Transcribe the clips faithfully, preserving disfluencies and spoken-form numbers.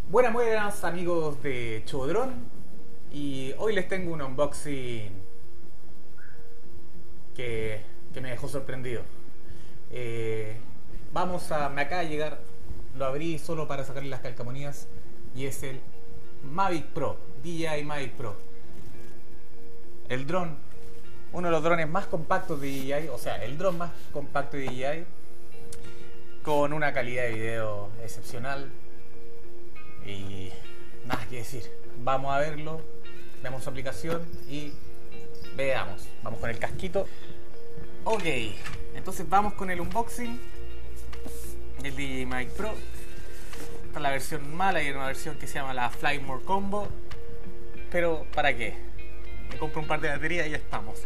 Buenas, buenas amigos de Chodrón, y hoy les tengo un unboxing que, que me dejó sorprendido. Eh, vamos a... me acaba de llegar, lo abrí solo para sacarle las calcamonías, y es el Mavic Pro, D J I Mavic Pro. El dron, uno de los drones más compactos de D J I, o sea, el dron más compacto de D J I, con una calidad de video excepcional. Y nada que decir, vamos a verlo, veamos su aplicación y veamos. Vamos con el casquito. Ok, entonces vamos con el unboxing del D J I Mavic Pro. Esta es la versión mala y una versión que se llama la Fly More Combo. Pero ¿para qué? Me compro un par de baterías y ya estamos.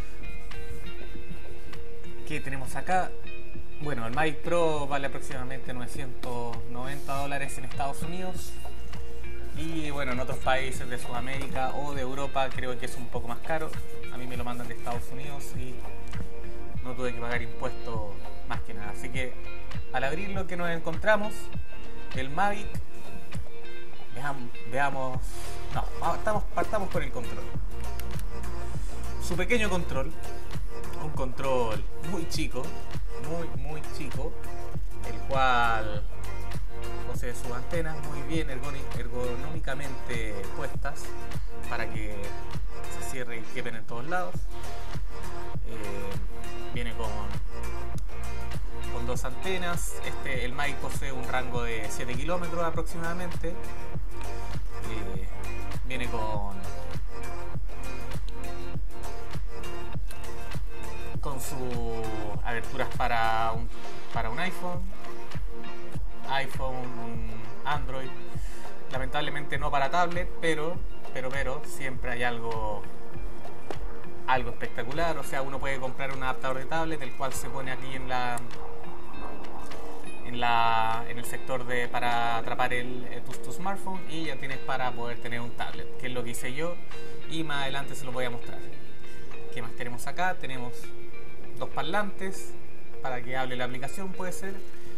¿Qué tenemos acá? Bueno, el Mavic Pro vale aproximadamente novecientos noventa dólares en Estados Unidos. Y bueno, en otros países de Sudamérica o de Europa creo que es un poco más caro. A mí me lo mandan de Estados Unidos y no tuve que pagar impuestos más que nada. Así que al abrir lo que nos encontramos, el Mavic, veamos, veamos no, estamos, partamos con el control. Su pequeño control, un control muy chico, muy muy chico, el cual posee sus antenas muy bien ergonómicamente puestas para que se cierre y quepen en todos lados. Eh, viene con con dos antenas. Este, el Mavic posee un rango de siete kilómetros aproximadamente. Eh, viene con con sus aberturas para un, para un iPhone, iPhone, Android, lamentablemente no para tablet, pero, pero, pero, siempre hay algo, algo espectacular. O sea, uno puede comprar un adaptador de tablet, el cual se pone aquí en la, en la, en el sector de, para atrapar el, el tu, tu smartphone, y ya tienes para poder tener un tablet, que es lo que hice yo, y más adelante se lo voy a mostrar. ¿Qué más tenemos acá? Tenemos dos parlantes para que hable la aplicación, puede ser.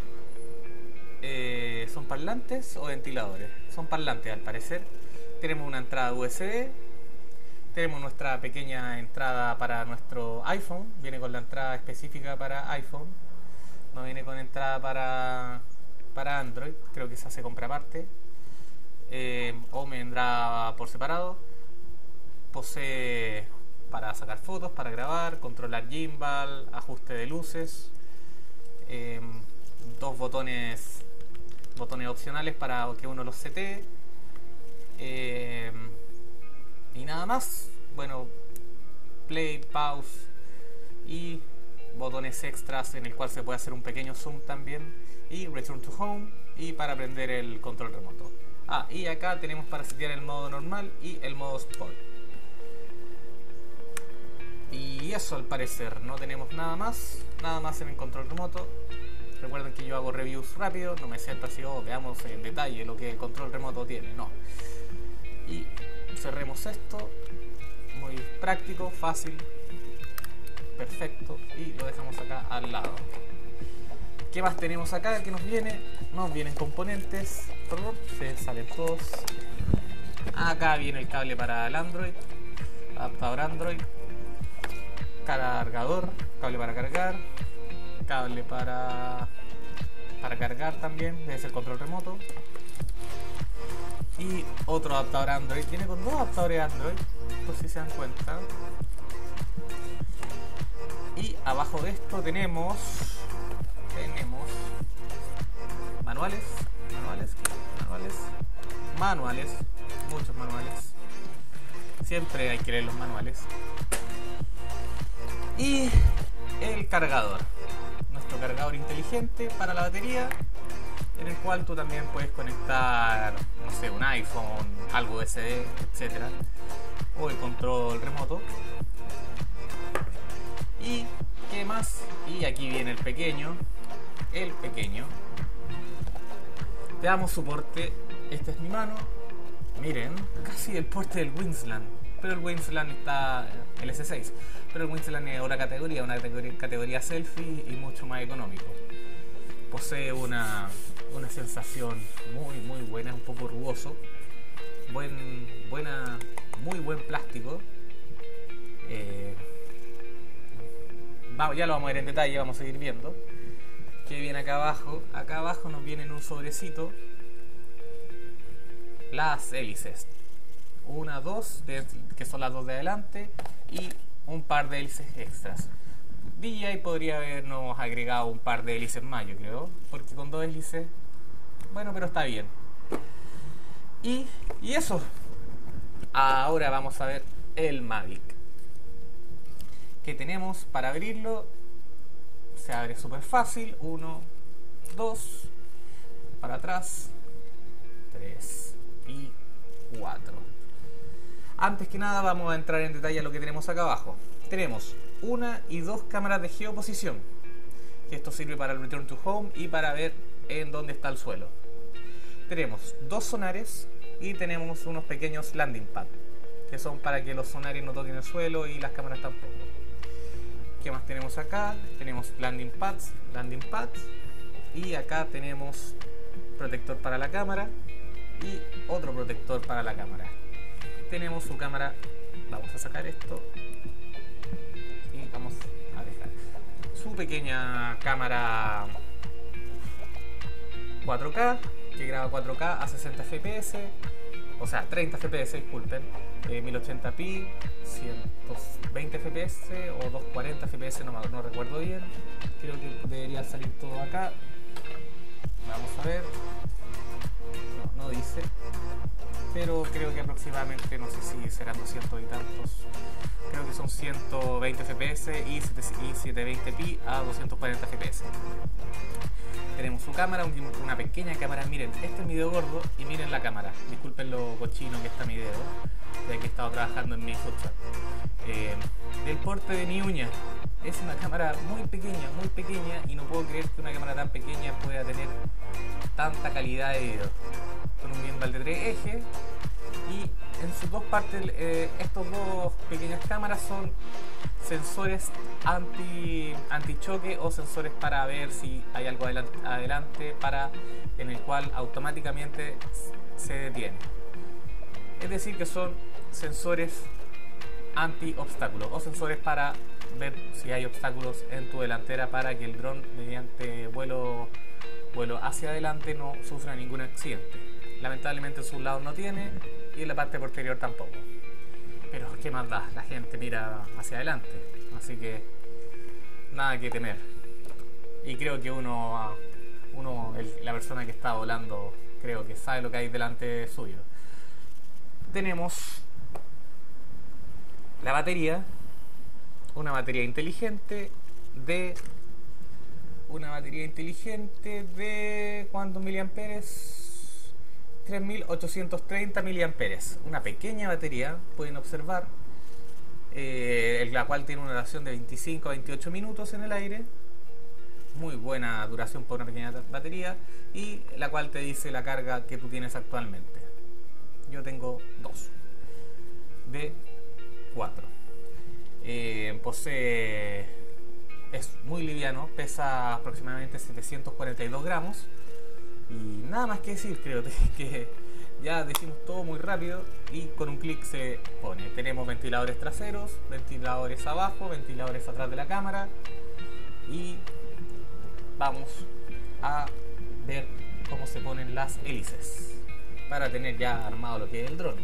Eh, ¿Son parlantes o ventiladores? Son parlantes al parecer. Tenemos una entrada U S B. Tenemos nuestra pequeña entrada para nuestro iPhone. Viene con la entrada específica para iPhone. No viene con entrada para, para Android. Creo que esa se compra aparte. Eh, o me vendrá por separado. Posee para sacar fotos, para grabar, controlar gimbal, ajuste de luces, eh, dos botones botones opcionales para que uno los setee, eh, y nada más. Bueno, play, pause y botones extras en el cual se puede hacer un pequeño zoom también, y return to home, y para prender el control remoto. Ah, y acá tenemos para setear el modo normal y el modo sport. Y eso, al parecer, no tenemos nada más, nada más en el control remoto. Recuerden que yo hago reviews rápido, no me siento así, oh, veamos en detalle lo que el control remoto tiene, no. Y cerremos esto, muy práctico, fácil, perfecto, y lo dejamos acá al lado. ¿Qué más tenemos acá que nos viene? Nos vienen componentes, se salen todos. Acá viene el cable para el Android, adaptador Android, cargador, cable para cargar, cable para para cargar también, debe ser control remoto, y otro adaptador Android. Viene con dos adaptadores Android, por si se dan cuenta. Y abajo de esto tenemos tenemos manuales, manuales, manuales, manuales, muchos manuales. Siempre hay que leer los manuales. Y el cargador, nuestro cargador inteligente para la batería, en el cual tú también puedes conectar, no sé, un iPhone, algo U S B, etcétera, o el control remoto. Y qué más, y aquí viene el pequeño, el pequeño. Le damos soporte. Esta es mi mano. Miren, casi el porte del Windsland, pero el Windsland está el S seis. Pero el Windsland es otra categoría, una categoría, categoría selfie y mucho más económico. Posee una, una sensación muy muy buena, poco rugoso. Buen, buena, muy buen plástico. Eh, vamos, ya lo vamos a ver en detalle, vamos a seguir viendo. ¿Qué viene acá abajo? Acá abajo nos viene en un sobrecito las hélices. Una, dos, de, que son las dos de adelante, y un par de hélices extras. D J I podría habernos agregado un par de hélices más, yo creo, porque con dos hélices, bueno, pero está bien. Y, y eso. Ahora vamos a ver el Mavic. Que tenemos para abrirlo. Se abre súper fácil. Uno, dos, para atrás, tres y cuatro. Antes que nada vamos a entrar en detalle a lo que tenemos acá abajo. Tenemos una y dos cámaras de geoposición. Que esto sirve para el return to home y para ver en dónde está el suelo. Tenemos dos sonares y tenemos unos pequeños landing pads, que son para que los sonares no toquen el suelo y las cámaras tampoco. ¿Qué más tenemos acá? Tenemos landing pads, landing pads, y acá tenemos protector para la cámara y otro protector para la cámara. Tenemos su cámara, vamos a sacar esto y vamos a dejar su pequeña cámara cuatro K, que graba cuatro K a sesenta F P S, o sea treinta F P S, disculpen, eh, mil ochenta p, ciento veinte F P S o doscientos cuarenta F P S, no, no recuerdo bien. Creo que debería salir todo acá. Vamos a ver. No, no dice, pero creo que aproximadamente, no sé si serán doscientos y tantos, creo que son ciento veinte F P S y setecientos veinte p a doscientos cuarenta F P S. Tenemos su cámara, una pequeña cámara. Miren, este es mi dedo gordo y miren la cámara. Disculpen lo cochino que está mi dedo, ya que he estado trabajando en mi software. Eh, del porte de mi uña. Es una cámara muy pequeña, muy pequeña, y no puedo creer que una cámara tan pequeña pueda tener tanta calidad de video. Con un gimbal de tres ejes, y en sus dos partes, eh, estos dos pequeñas cámaras son sensores anti antichoque o sensores para ver si hay algo adelante, adelante para en el cual automáticamente se detiene. Es decir, que son sensores anti obstáculos o sensores para ver si hay obstáculos en tu delantera, para que el dron mediante vuelo vuelo hacia adelante no sufra ningún accidente. Lamentablemente en sus lados no tiene y en la parte posterior tampoco. Pero qué más da, la gente mira hacia adelante, así que nada que temer. Y creo que uno, uno el, la persona que está volando, creo que sabe lo que hay delante suyo. Tenemos la batería, una batería inteligente de una batería inteligente de ¿cuántos miliamperes? tres mil ochocientos treinta miliamperes. Una pequeña batería, pueden observar, eh, la cual tiene una duración de veinticinco a veintiocho minutos en el aire. Muy buena duración por una pequeña batería, y la cual te dice la carga que tú tienes actualmente. Yo tengo dos de cuatro. Eh, posee, es muy liviano, pesa aproximadamente setecientos cuarenta y dos gramos. Y nada más que decir, creo que ya decimos todo muy rápido y con un clic se pone. Tenemos ventiladores traseros, ventiladores abajo, ventiladores atrás de la cámara, y vamos a ver cómo se ponen las hélices para tener ya armado lo que es el dron.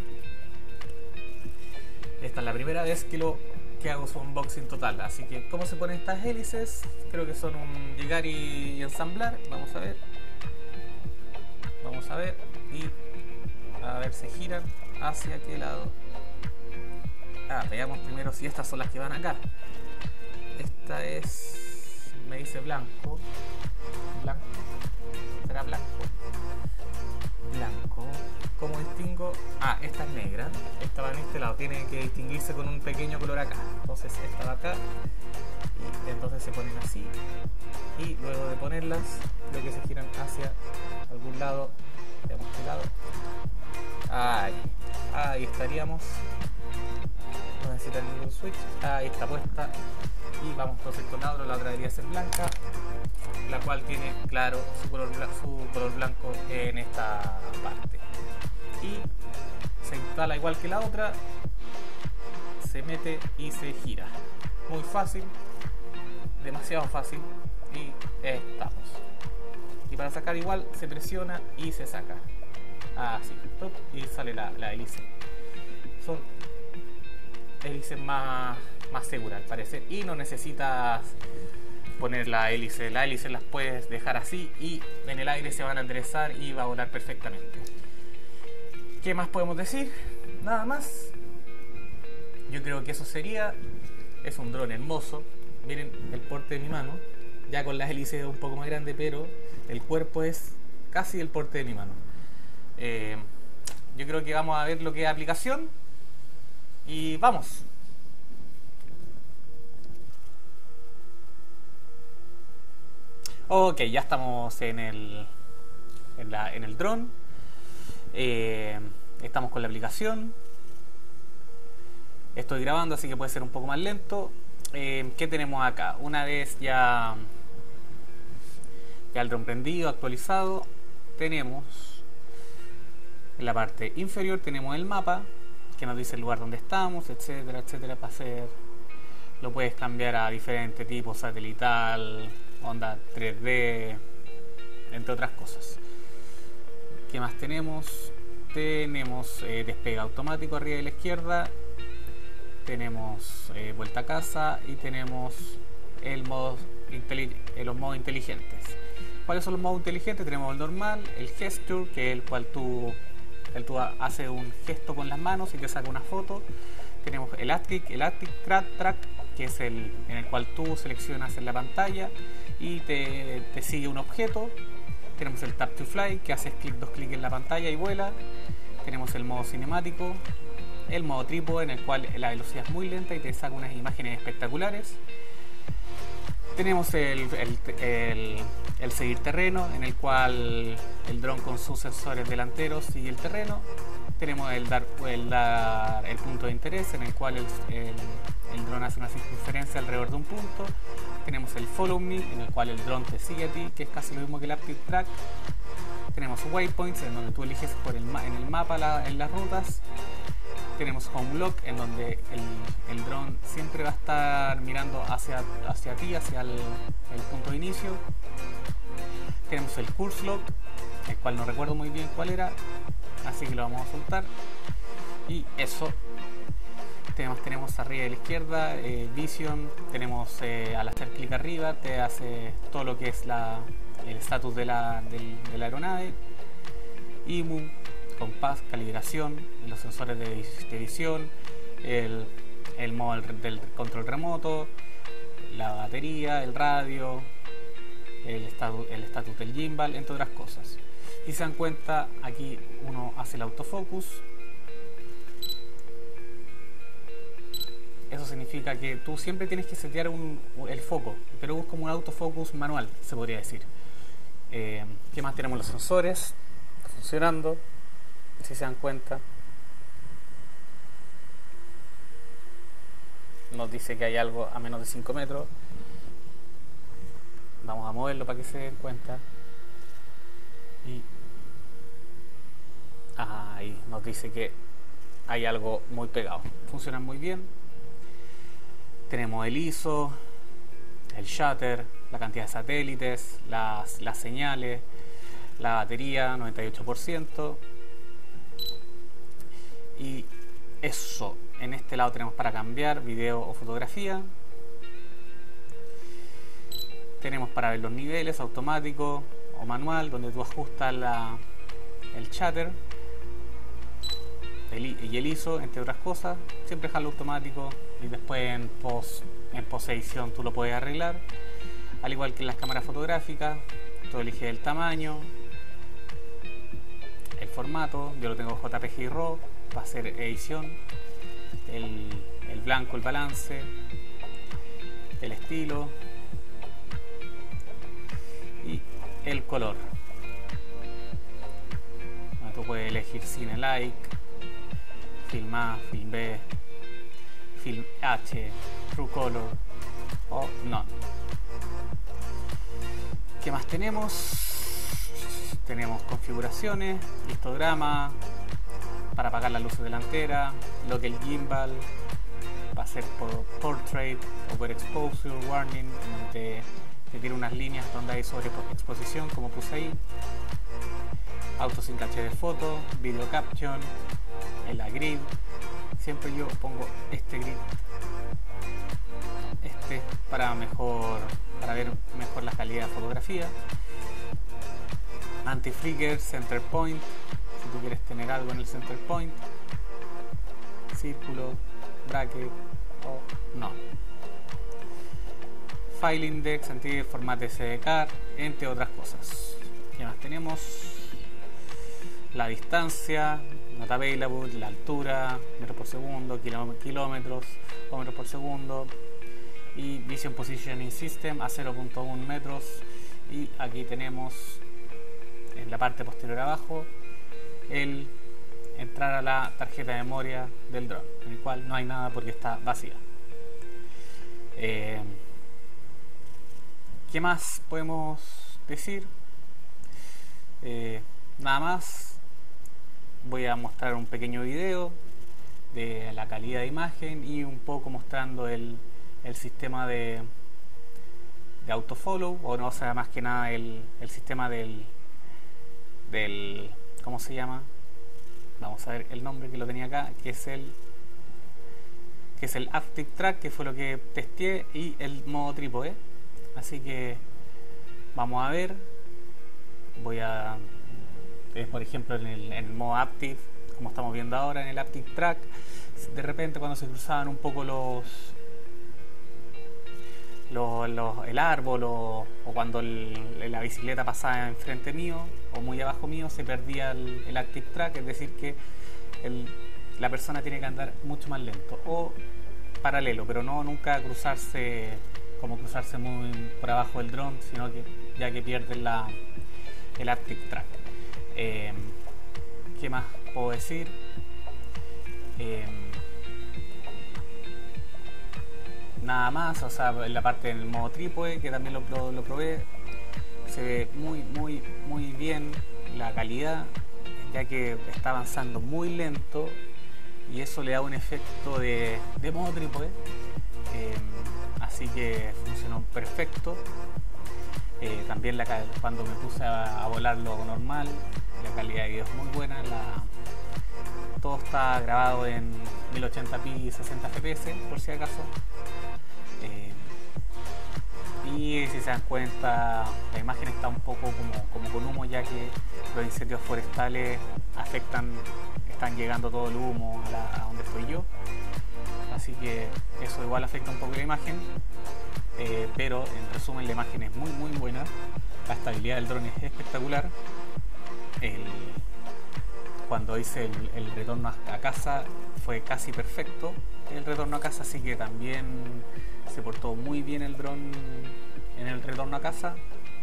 Esta es la primera vez que lo que hago su unboxing total, así que cómo se ponen estas hélices, creo que son un llegar y ensamblar. Vamos a ver. Vamos a ver, y a ver, se giran hacia qué lado. Ah, veamos primero si estas son las que van acá. Esta es, me dice blanco. Blanco. ¿Será blanco? Blanco. ¿Cómo distingo? Ah, esta es negra. Esta va en este lado. Tiene que distinguirse con un pequeño color acá. Entonces esta va acá. Y entonces se ponen así. Y luego de ponerlas, creo que se giran hacia algún lado. Veamos qué lado. Ahí. Ahí estaríamos. No necesita ningún switch. Ahí está puesta. Y vamos entonces con la otra. La otra debería ser blanca, la cual tiene claro su color, su color blanco en esta parte. instala igual que la otra, se mete y se gira. Muy fácil, demasiado fácil, y estamos. Y para sacar igual se presiona y se saca. Así, top, y sale la, la hélice. Son hélices más, más seguras al parecer, y no necesitas poner la hélice. La hélice las puedes dejar así y en el aire se van a enderezar y va a volar perfectamente. ¿Qué más podemos decir? Nada más. Yo creo que eso sería. Es un dron hermoso. Miren el porte de mi mano. Ya con las hélices un poco más grande, pero el cuerpo es casi el porte de mi mano. Eh, yo creo que vamos a ver lo que es aplicación. Y vamos. Ok, ya estamos en el en, la, en el dron. Eh, estamos con la aplicación. Estoy grabando, así que puede ser un poco más lento. Eh, ¿Qué tenemos acá? Una vez ya, ya el dron prendido, actualizado, tenemos en la parte inferior tenemos el mapa que nos dice el lugar donde estamos, etcétera, etcétera. Para hacer, lo puedes cambiar a diferentes tipos, satelital, onda tres D, entre otras cosas. ¿Qué más tenemos? Tenemos eh, despegue automático arriba de la izquierda, tenemos eh, vuelta a casa y tenemos el modo eh, los modos inteligentes. ¿Cuáles son los modos inteligentes? Tenemos el normal, el gesture, que es el cual tú, el tú haces un gesto con las manos y te saca una foto. Tenemos el Elastic, el Elastic Track, que es el en el cual tú seleccionas en la pantalla y te, te sigue un objeto. Tenemos el Tap to Fly, que haces clic, dos clics en la pantalla y vuela. Tenemos el modo cinemático, el modo trípode, en el cual la velocidad es muy lenta y te saca unas imágenes espectaculares. Tenemos el, el, el, el seguir terreno, en el cual el dron con sus sensores delanteros sigue el terreno. Tenemos el dar, el dar el punto de interés, en el cual el, el, el dron hace una circunferencia alrededor de un punto. Tenemos el follow me, en el cual el dron te sigue a ti, que es casi lo mismo que el active track. Tenemos waypoints, en donde tú eliges por el, en el mapa la, en las rutas. Tenemos home lock, en donde el, el dron siempre va a estar mirando hacia, hacia ti, hacia el, el punto de inicio. Tenemos el course lock, el cual no recuerdo muy bien cuál era, así que lo vamos a soltar. Y eso. Tenemos, tenemos arriba a la izquierda eh, Vision. Tenemos eh, al hacer clic arriba te hace todo lo que es la, el estatus de la, del, de la aeronave. I M U, compás, calibración, los sensores de, de visión, el, el modo del, del control remoto, la batería, el radio, el estatus, el estatus del gimbal, entre otras cosas. Si se dan cuenta, aquí uno hace el autofocus. Eso significa que tú siempre tienes que setear un, el foco, pero es como un autofocus manual, se podría decir. Eh, ¿Qué más? Tenemos los sensores funcionando, si se dan cuenta. Nos dice que hay algo a menos de cinco metros. Vamos a moverlo para que se den cuenta. Y ahí nos dice que hay algo muy pegado. Funcionan muy bien. Tenemos el I S O, el shutter, la cantidad de satélites, las, las señales, la batería, noventa y ocho por ciento. Y eso, en este lado tenemos para cambiar video o fotografía. Tenemos para ver los niveles, automático o manual, donde tú ajustas la, el shutter el, y el I S O, entre otras cosas. Siempre dejarlo automático y después en post, en post edición tú lo puedes arreglar. Al igual que en las cámaras fotográficas, tú eliges el tamaño, el formato. Yo lo tengo J P G y RAW para hacer edición, el, el blanco, el balance, el estilo y el color. Bueno, tú puedes elegir Cine Like, Film A, Film B, Film H, True Color o None. ¿Qué más tenemos? Tenemos configuraciones, histograma, para apagar las luces delanteras, lo que el gimbal va a ser por portrait, overexposure warning, donde te tira unas líneas donde hay sobreexposición, como puse ahí, auto sin caché de foto, video caption, en la grid. Siempre yo pongo este grid, este para mejor, para ver mejor la calidad de fotografía. Anti-flicker, center point, si tú quieres tener algo en el center point, círculo, bracket o no. File index, anti-format S D card, entre otras cosas. ¿Qué más tenemos? La distancia, not available, la altura, metros por segundo, kilómetros o metros por segundo, y Vision Positioning System a cero punto uno metros. Y aquí tenemos en la parte posterior abajo el entrar a la tarjeta de memoria del dron, en el cual no hay nada porque está vacía. Eh, ¿Qué más podemos decir? Eh, nada más. Voy a mostrar un pequeño video de la calidad de imagen y un poco mostrando el, el sistema de, de autofollow, o no, o sea, más que nada el, el sistema del, del, ¿cómo se llama? Vamos a ver el nombre que lo tenía acá, que es el que es el Active Track, que fue lo que testé, y el modo trípode. Así que vamos a ver. Voy a eh, por ejemplo en el, en el modo Active, como estamos viendo ahora en el Active Track, de repente cuando se cruzaban un poco los Los, los, el árbol o, o cuando el, la bicicleta pasaba enfrente mío o muy abajo mío, se perdía el, el Active Track, es decir que el, la persona tiene que andar mucho más lento o paralelo, pero no nunca cruzarse como cruzarse muy por abajo del dron, sino que ya que pierde la, el Active Track. Eh, ¿Qué más puedo decir? Eh, Nada más, o sea, en la parte del modo trípode, que también lo, lo, lo probé, se ve muy, muy, muy bien la calidad, ya que está avanzando muy lento y eso le da un efecto de, de modo trípode. Eh, así que funcionó perfecto. Eh, también la, cuando me puse a, a volarlo normal, la calidad de video es muy buena. La, todo está grabado en mil ochenta p y sesenta F P S, por si acaso. Eh, y si se dan cuenta, la imagen está un poco como, como con humo, ya que los incendios forestales afectan, están llegando todo el humo a, la, a donde estoy yo, así que eso igual afecta un poco la imagen, eh, pero en resumen la imagen es muy muy buena, la estabilidad del dron es espectacular. El, cuando hice el, el retorno a casa fue casi perfecto el retorno a casa, así que también se portó muy bien el dron en el retorno a casa.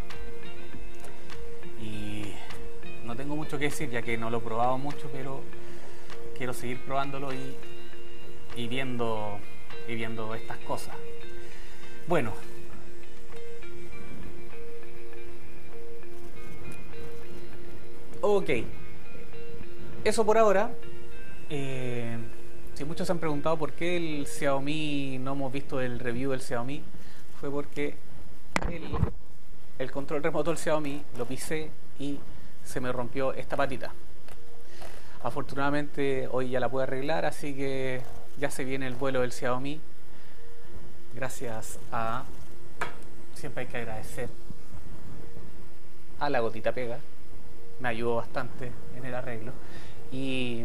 Y no tengo mucho que decir, ya que no lo he probado mucho, pero quiero seguir probándolo y, y viendo y viendo estas cosas. Bueno, ok, eso por ahora. eh, Si muchos se han preguntado por qué el Xiaomi, no hemos visto el review del Xiaomi, fue porque el, el control remoto del Xiaomi lo pisé y se me rompió esta patita. Afortunadamente hoy ya la pude arreglar, así que ya se viene el vuelo del Xiaomi. Gracias a... Siempre hay que agradecer a la Gotita Pega, me ayudó bastante en el arreglo. Y...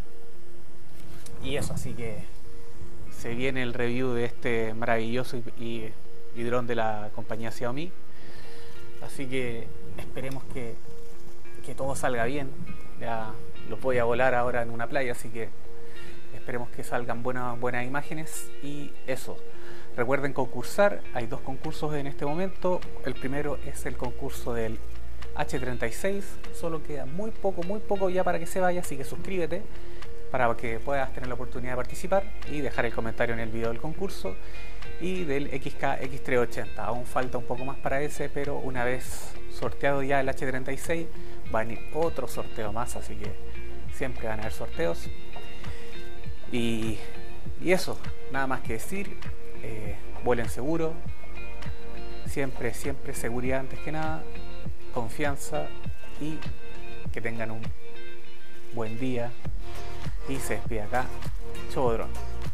Y eso, así que se viene el review de este maravilloso y, y, y dron de la compañía Xiaomi. Así que esperemos que, que todo salga bien. Ya los voy a volar ahora en una playa, así que esperemos que salgan buenas, buenas imágenes. Y eso, recuerden concursar, hay dos concursos en este momento. El primero es el concurso del H treinta y seis, solo queda muy poco, muy poco ya para que se vaya, así que suscríbete para que puedas tener la oportunidad de participar y dejar el comentario en el video del concurso. Y del X K X trescientos ochenta, aún falta un poco más para ese, pero una vez sorteado ya el H treinta y seis va a venir otro sorteo más, así que siempre van a haber sorteos. Y, y eso, nada más que decir, eh, vuelen seguro, siempre, siempre seguridad antes que nada, confianza y que tengan un buen día. Y se despide acá Chodrón.